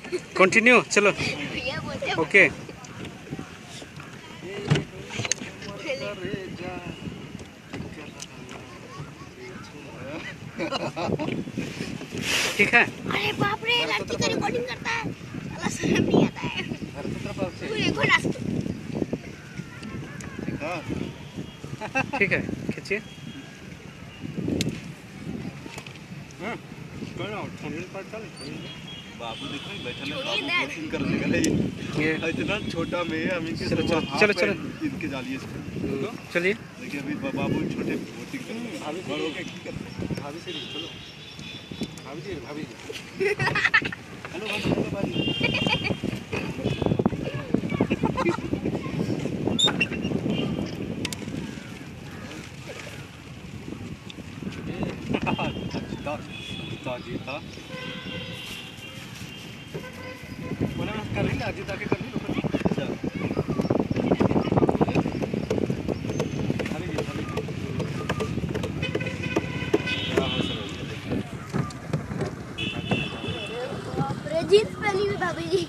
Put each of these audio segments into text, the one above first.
Continue चलो। Okay ठीक है। अरे बाप रे, लड़की का रिकॉर्डिंग करता है, साला शर्म नहीं आता है। देखो ना, ठीक है खींचिए। बाबू देखो बैठा करने का ये इतना छोटा में हम इनके चलो चलो चलो इनके जालिए चलिए। देखिए अभी बाबू छोटे वोटिंग कर रहे हैं। बड़ों के भाभी से चलो भाभी जी हेलो भाभी। जी था बोला मैं कर रही आज ताकि कर ली अच्छा अरे जीन्स पहनी हुई भाभी जी।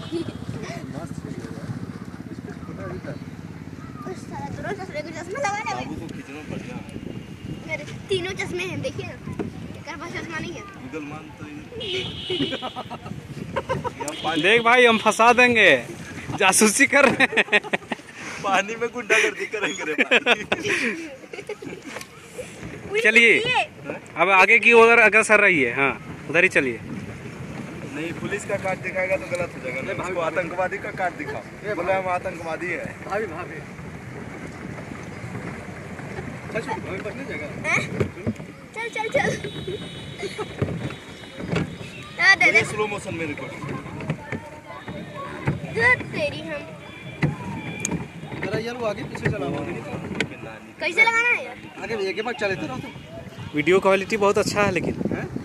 उस साला दोनों चश्मे को चश्मा लगा ले। बाबू को खींचना बढ़िया है। मेरे तीनों चश्मे हैं, देखिए ना, एक पास चश्मा नहीं है। मुसलमान तो देख भाई हम फंसा देंगे, जासूसी कर रहे हैं। पानी में गुंडागर्दी करेंगे रे भाई। चलिए अब आगे की ओर अग्रसर रही है। हाँ उधर ही चलिए। नहीं पुलिस का कार्ड दिखाएगा तो गलत हो जाएगा। नहीं भाई आतंकवादी का कार्ड दिखाओ, बोला हम आतंकवादी है। भाभी भाभी चल चल चल। दे स्लो मोशन में रिकॉर्ड तेरी हम जरा यार वो आगे पीछे चला कैसे लगाना है यार? आगे एक बार चले तो वीडियो क्वालिटी बहुत अच्छा है लेकिन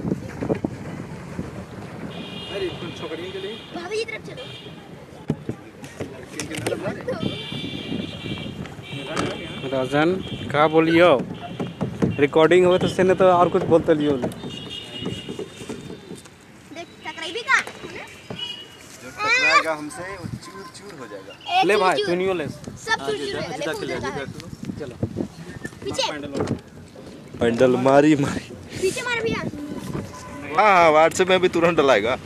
अरे छोकरियों के लिए भाभी की तरफ चलो। राजन का बोलियो रिकॉर्डिंग हो तो सेने तो और कुछ बोलते लियो। देख टकराई का जो टकराएगा हमसे वो चूर चूर हो जाएगा। ले भाई तू नहीं ले सब चूर चूर होएगा। देखो उधर का है। चलो पीछे पैंडल मारी मारी पीछे मार भैया। हाँ व्हाट्सएप में भी तुरंत डलाएगा।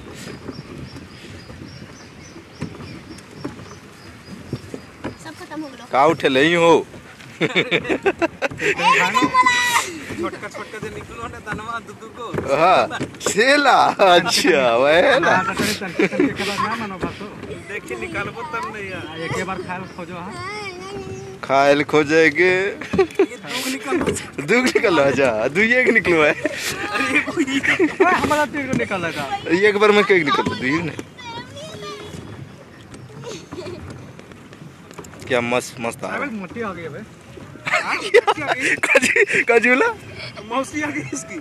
सब खत्म हो गया। का उठे नहीं हो छोटका छोटका से निकलो ना तनवा दुदू को। हाँ सेला अच्छा वेला देखिए निकालबो तब नहीं यार। एक बार खाल खोजो। हां खायल खोजेगे दुख निकल अच्छा दू एक निकलो है। अरे हमारा तीर निकला था एक बार में केक निकल दू ने क्या मस्त मस्त आ रहा मोटी आ गई है कजूला मौसी आ गई इसकी।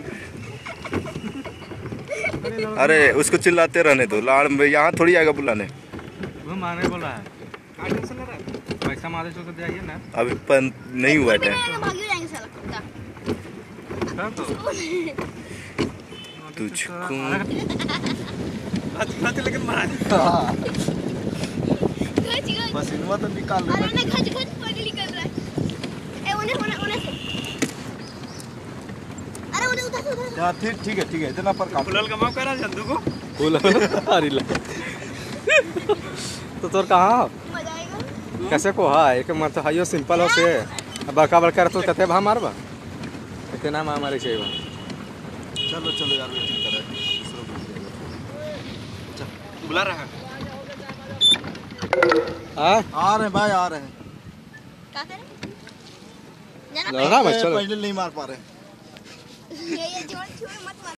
अरे उसको चिल्लाते रहने दो लाड़ में यहाँ थोड़ी आएगा बुलाने। वो माने बोला है का टेंशन ले रहा है पैसा मारे तो जाइए ना। अभी नहीं हुआ टाइम भाग जाएंगे साला कुत्ता। तुझको आज लेकिन मार बस इनवा तो निकाल अरे ना खच खच पानी निकल रहा है। ए ओने से अरे उधर उधर हां ठीक है इतना पर काम फुलल का माफ करा जंदू को फुल अरे ला तो तोर कहां मजा आएगा। कैसे को हां एक मत हाइयो सिंपल हो से बड़का बड़का तो कते भा मारबा इतना मारे छै। चलो यार वेटिंग कर रहे चल बुला रहा है। आ रहे भाई आ रहे हैं। क्या करें लड़ा मत चलो पहले नहीं मार पा रहे। ये जोड़ छोड़ मत मार।